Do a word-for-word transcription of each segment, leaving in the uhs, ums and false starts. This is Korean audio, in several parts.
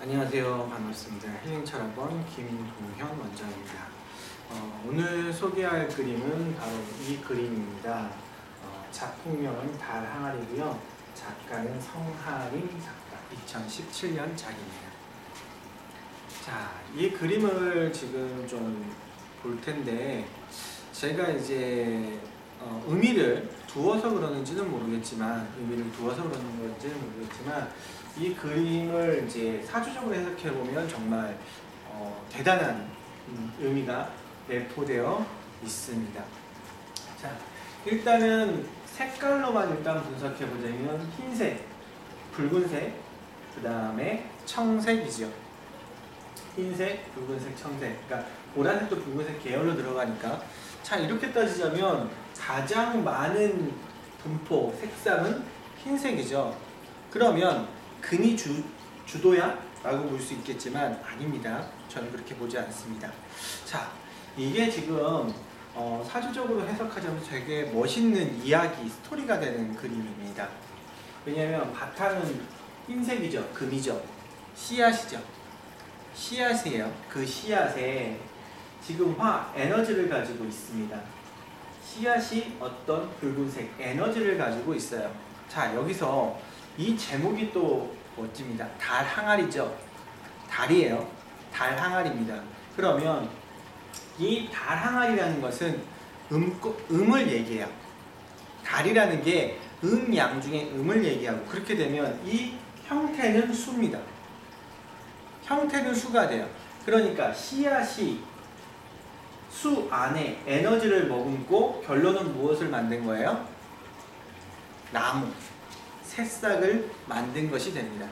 안녕하세요. 반갑습니다. 힐링철학원 김동현 원장입니다. 어, 오늘 소개할 그림은 바로 이 그림입니다. 어, 작품명은 달 항아리고요. 작가는 성하림 작가, 이천십칠 년 작입니다. 자, 이 그림을 지금 좀 볼 텐데 제가 이제 어, 의미를 두어서 그러는지는 모르겠지만 의미를 두어서 그러는 건지는 모르겠지만 이 그림을 이제 사주적으로 해석해 보면 정말 어, 대단한 음, 의미가 내포되어 있습니다. 자, 일단은 색깔로만 일단 분석해 보자면 흰색, 붉은색, 그 다음에 청색이죠. 흰색, 붉은색, 청색. 그러니까 보라색도 붉은색 계열로 들어가니까 자, 이렇게 따지자면 가장 많은 분포, 색상은 흰색이죠. 그러면 금이 주, 주도야? 라고 볼 수 있겠지만 아닙니다. 저는 그렇게 보지 않습니다. 자, 이게 지금 어, 사주적으로 해석하자면 되게 멋있는 이야기, 스토리가 되는 그림입니다. 왜냐하면 바탕은 흰색이죠. 금이죠. 씨앗이죠. 씨앗이에요. 그 씨앗에 지금 화, 에너지를 가지고 있습니다. 씨앗이 어떤 붉은색 에너지를 가지고 있어요. 자, 여기서 이 제목이 또 멋집니다. 달 항아리죠. 달이에요. 달 항아리입니다. 그러면 이 달 항아리라는 것은 음, 음을 얘기해요. 달이라는 게 음, 양 중에 음을 얘기하고 그렇게 되면 이 형태는 수입니다. 형태는 수가 돼요. 그러니까 씨앗이 수 안에 에너지를 머금고 결론은 무엇을 만든 거예요? 나무, 새싹을 만든 것이 됩니다.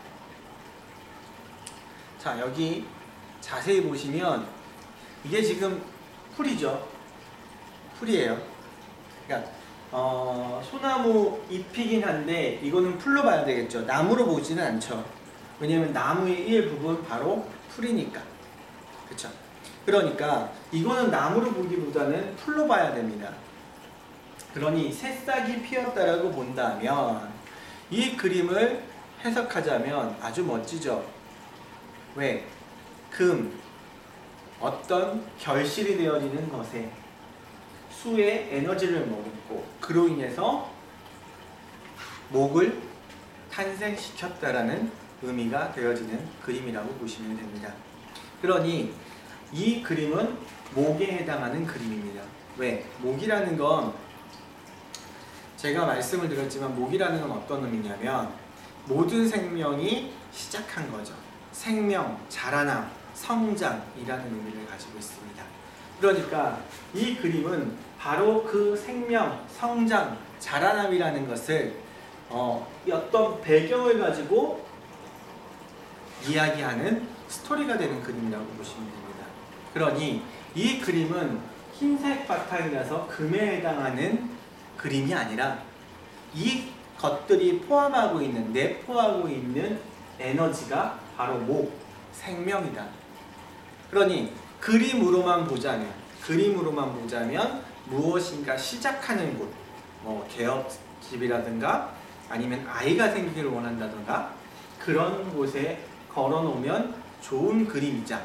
자, 여기 자세히 보시면 이게 지금 풀이죠. 풀이에요. 그러니까 어, 소나무 잎이긴 한데 이거는 풀로 봐야 되겠죠. 나무로 보지는 않죠. 왜냐면 나무의 일부분 바로 풀이니까. 그쵸? 그러니까 이거는 나무로 보기보다는 풀로 봐야 됩니다. 그러니 새싹이 피었다라고 본다면 이 그림을 해석하자면 아주 멋지죠. 왜? 금, 어떤 결실이 되어지는 것에 수의 에너지를 머금고 그로 인해서 목을 탄생시켰다라는 의미가 되어지는 그림이라고 보시면 됩니다. 그러니 이 그림은 목에 해당하는 그림입니다. 왜? 목이라는 건 제가 말씀을 드렸지만 목이라는 건 어떤 의미냐면 모든 생명이 시작한 거죠. 생명, 자라남, 성장이라는 의미를 가지고 있습니다. 그러니까 이 그림은 바로 그 생명, 성장, 자라남이라는 것을 어, 어떤 배경을 가지고 이야기하는 스토리가 되는 그림이라고 보시면 됩니다. 그러니 이 그림은 흰색 바탕이라서 금에 해당하는 그림이 아니라 이 것들이 포함하고 있는, 내포하고 있는 에너지가 바로 목, 생명이다. 그러니 그림으로만 보자면, 그림으로만 보자면 무엇인가 시작하는 곳, 뭐 개업집이라든가 아니면 아이가 생기기를 원한다든가 그런 곳에 걸어놓으면 좋은 그림이자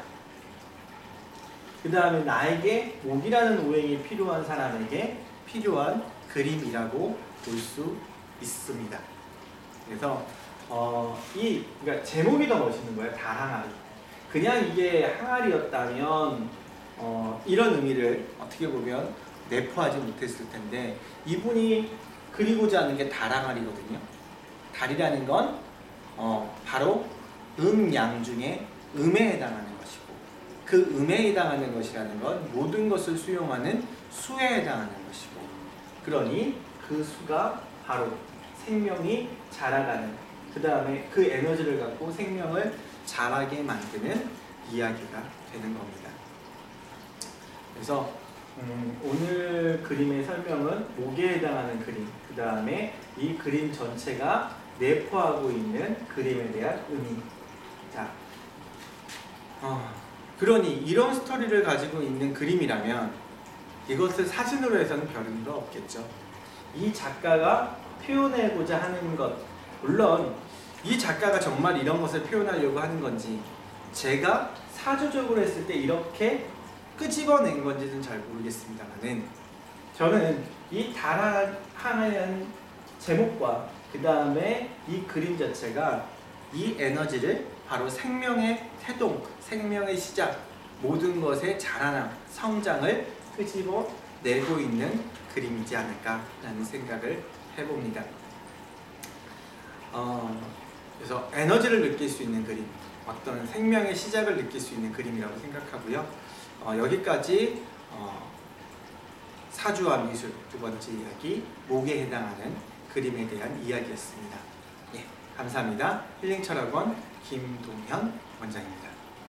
그 다음에 나에게 목이라는 오행이 필요한 사람에게 필요한 그림이라고 볼 수 있습니다. 그래서 어, 이 그러니까 제목이 더 멋있는 거예요. 달 항아리. 그냥 이게 항아리였다면 어, 이런 의미를 어떻게 보면 내포하지 못했을 텐데 이분이 그리고자 하는 게 달 항아리거든요. 달이라는 건 어, 바로 음, 양 중에 음에 해당하는 것이고 그 음에 해당하는 것이라는 건 모든 것을 수용하는 수에 해당하는 것이고 그러니 그 수가 바로 생명이 자라가는 그 다음에 그 에너지를 갖고 생명을 자라게 만드는 이야기가 되는 겁니다. 그래서 음, 오늘 그림의 설명은 목에 해당하는 그림 그 다음에 이 그림 전체가 내포하고 있는 그림에 대한 의미. 자, 어, 그러니 이런 스토리를 가지고 있는 그림이라면 이것을 사진으로 해서는 별 의미가 없겠죠. 이 작가가 표현하고자 하는 것, 물론 이 작가가 정말 이런 것을 표현하려고 하는 건지, 제가 사주적으로 했을 때 이렇게 끄집어낸 건지는 잘 모르겠습니다만은, 저는 이 달하는 제목과 그 다음에 이 그림 자체가 이 에너지를 바로 생명의 태동, 생명의 시작, 모든 것의 자라남, 성장을 끄집어내고 있는 그림이지 않을까라는 생각을 해봅니다. 어, 그래서 에너지를 느낄 수 있는 그림, 어떤 생명의 시작을 느낄 수 있는 그림이라고 생각하고요. 어, 여기까지 어, 사주와 미술 두 번째 이야기, 목에 해당하는 그림에 대한 이야기였습니다. 예, 감사합니다. 힐링철학원 김동현 원장입니다.